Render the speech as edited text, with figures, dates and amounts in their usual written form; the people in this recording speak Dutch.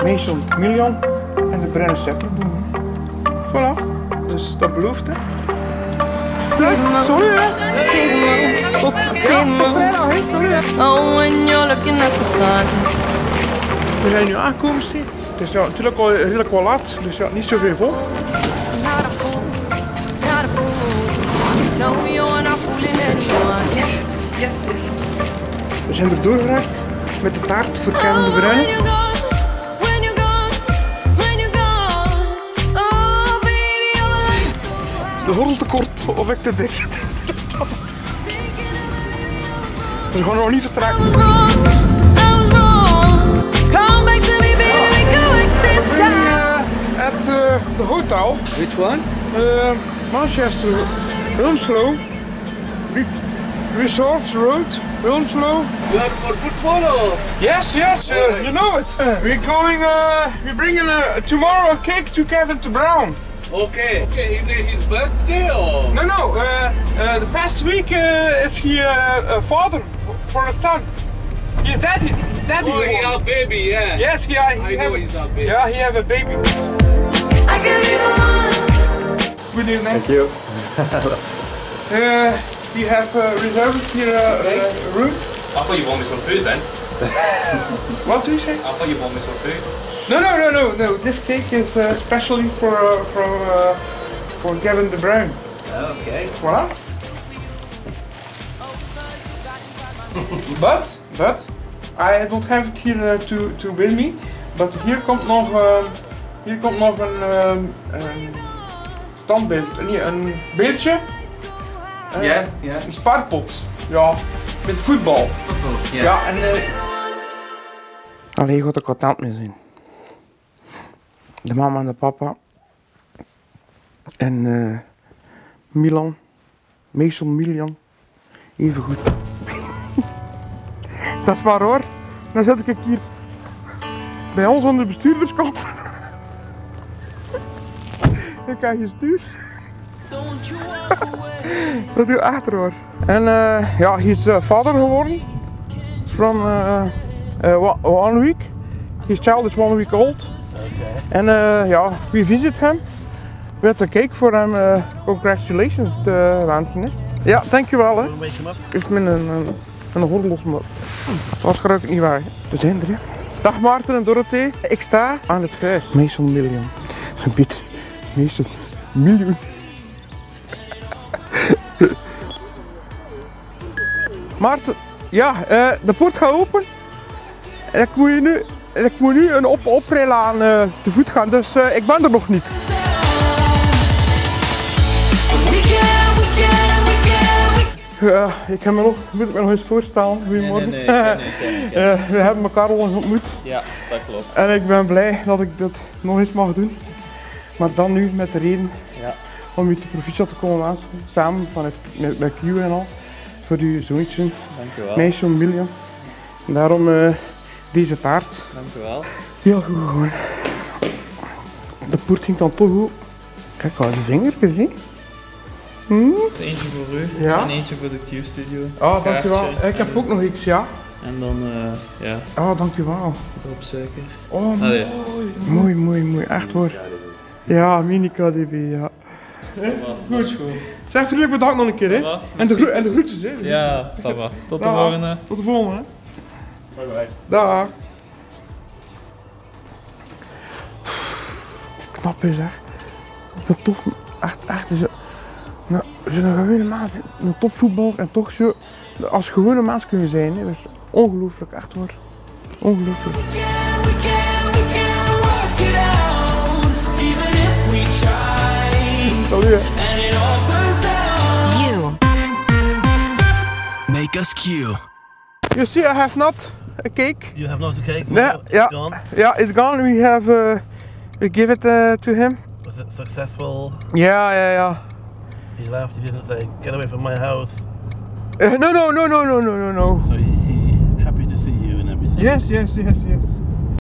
Mason Million en de bruine suikerboom. Voilà, dus dat belooft hè. Salut hè! Tot vrijdag hè, salut hè! We zijn nu aangekomen, zie. Het is ja, natuurlijk al redelijk wel laat, dus ja, niet zoveel vol. Yes. We zijn er doorgeraakt met de taart voor Kevin De Bruyne. De gordel te kort of ik te dik. Dus we gaan nog niet vertrekken. At the hotel. Which one? Manchester, Wilmslow, Resorts Road, Wilmslow. You are for football or? Yes, you know it. We're bringing tomorrow a cake to Kevin De Bruyne. Okay. Is it his birthday or? No. The past week is he father for a son. He's daddy. Oh, he have baby, yeah. Yes, I know he's a baby. Yeah, he have a baby. Good evening. Thank you. You have reserved here a room. I thought you wanted some food then. What do you say? I thought you wanted some food. No. This cake is specially for Kevin De Bruyne. Okay. Voilà. but I don't have it here to with me. But hier komt nog een standbeeld, nee, een beeldje. Ja. Een spaarpot. Ja, met voetbal. Ja, en allee, je gaat er content mee zijn. De mama en de papa. En Milan. Mason Million. Even goed. Dat is waar hoor. Dan zet ik hier bij ons aan de bestuurderskant. Ik ga je stuur. Dat doe ik achter hoor. En ja, hij is vader geworden. From 1 week. His child is 1 week old. En ja, we visit him. With a cake voor hem. Congratulations te wensen. Hè. Ja, dankjewel. Hè. Is met een horlos, maar dat was gelukkig niet waar. We zijn er. Hè. Dag Maarten en Dorothee. Ik sta aan het huis. Mason Million. Een beetje. Mason Million. Maarten, ja, de poort gaat open. En ik moet nu een oprijlaan aan te voet gaan, dus ik ben er nog niet. Ja, moet ik me nog eens voorstellen. Goedemorgen. Nee. We hebben elkaar al eens ontmoet. Ja, dat klopt. En ik ben blij dat ik dit nog eens mag doen. Maar dan nu met de reden om u te proficiat te komen wensen. Samen met Q en al. Voor uw zoontje. Dankjewel. Mason Million. En daarom deze taart. Dankjewel. Heel goed gewoon. De poort ging dan toch goed. Kijk, al die vingertjes zien. Dus eentje voor u en eentje voor de Q-studio. Oh, dankjewel. Ik heb ook nog iets, ja. En dan, ja. Oh, dankjewel. Erop suiker. Oh, mooi. Echt hoor. Ja, mini KDB, ja. Dat is goed. Zeg vriendelijk bedankt nog een keer, hè. En de groetjes, hè. Ja, ça va. Tot de volgende. Tot de volgende, hè. Bye. Dag. Knap is zeg. Dat tof. Echt is het. Nou, zo'n gewone mens, een topvoetballer en toch zo, als gewone mens kun je zijn, hè. Dat is ongelooflijk, echt hoor. Ongelooflijk. Salut. You make us Q. You see, I have not a cake. You have not a cake? No, It's gone? Yeah, it's gone. We have, we give it to him. Was it successful? Yeah. He laughed, he didn't say, get away from my house. No. So he happy to see you and everything? Yes.